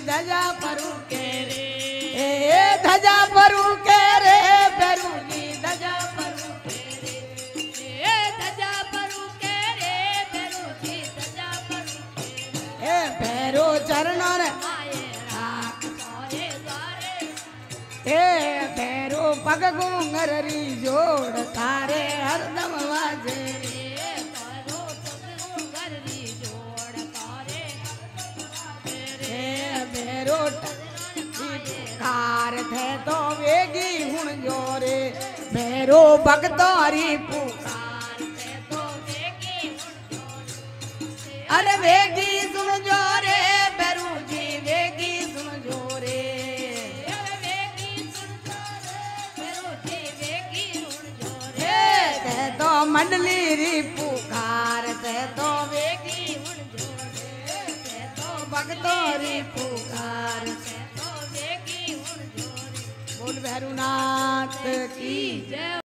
धजा परू के रे, धजा परू के रे, भैरू जी धजा परू के रे, धजा परू के रे, भैरू जी धजा परू के रे, भैरो चरणों रे आए राख सोरे द्वारे, भैरो पग घूंगर री जोड़ तारे हरदम वाजे, भैरो पग घूंगर री जोड़ तारे, भैरो पुकार थे तो वेगी हुण जोरे, भैरो भगतोरी पुकार थे तो वेगी हुण जोरे, अरे वेगी सुन जोरे, भैरू जी वेगी सुन जोरे, वेगी सुन जोरे, भैरू जी वेगी हुण जोरे, थे तो मंडली री पुकार थे तो वेगी हुण जोरे, थे तो भगतोरी पुकार, थे तो वेगी हुण जोरे, बोल भैरूनाथ की जय।